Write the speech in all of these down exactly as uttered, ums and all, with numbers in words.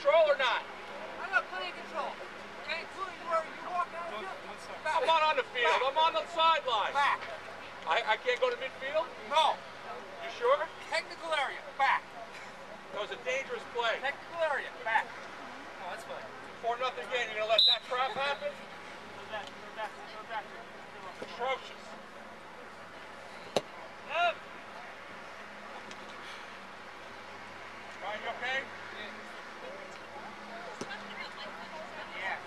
control or not? I got plenty of control. Okay, including where you walk out of here. I'm not on the field. I'm on the sideline. Back. I, I can't go to midfield? No. You sure? Technical area. Back. That was a dangerous play. Technical area. Back. No, that's fine. Four nothing game. You're gonna let that crap happen? Go back. Go back. Go back. Atrocious. Yep. Ryan, you okay? Yeah.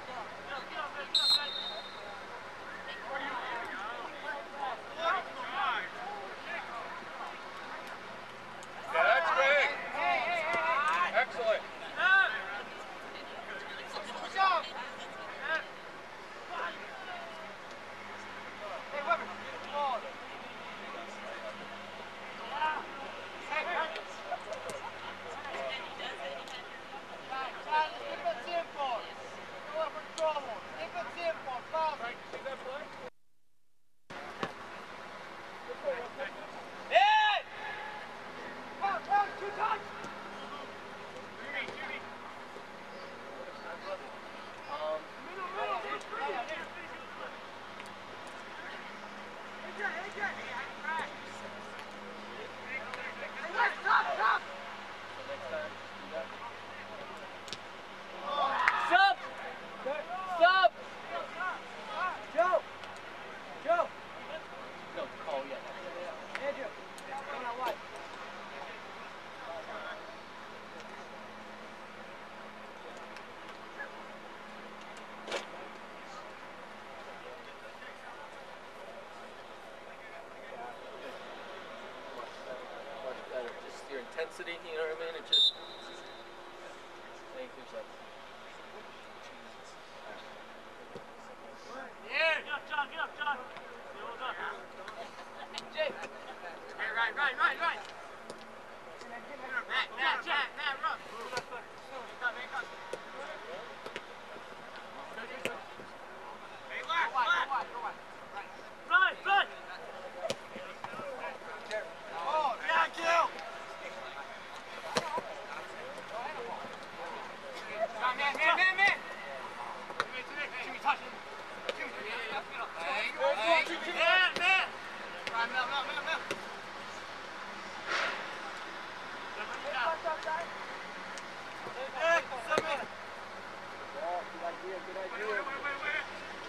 Yeah, that's big. Excellent. Good job. Hey, Weber. Ball. Intensity, you know what I mean? It just thank you, so. Yeah! Get up, John, get up, John! Hold up. Jake! Hey, right, right, right, right! Matt, Matt, Matt, Matt, run! Hey, left, left! Right, right! Oh, yeah, kill! Man, man, man, man! Jimmy, touch him! Jimmy, hey, hey, man, man! Right, Mel, Mel, Mel, Mel! Hey, seven! Oh, good idea, good idea. Wait, wait, wait, wait!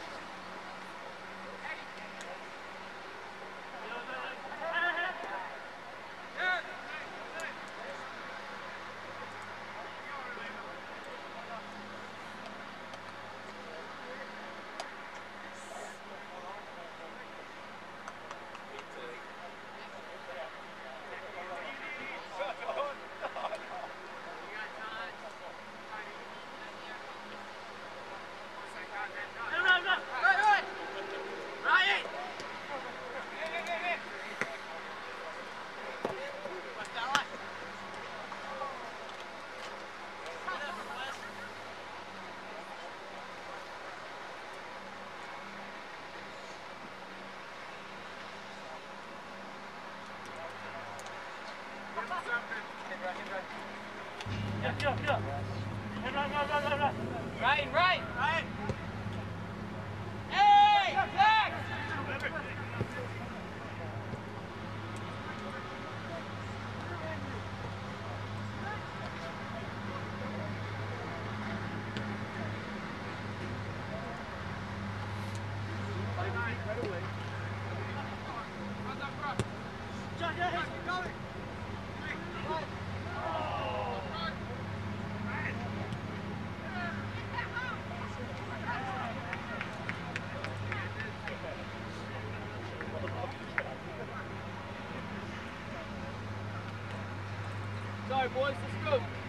Get up, get up. Right, right, right, right, right. Right, right, right. Hey, back! John, yeah, he's going. Sorry, boys, let's go.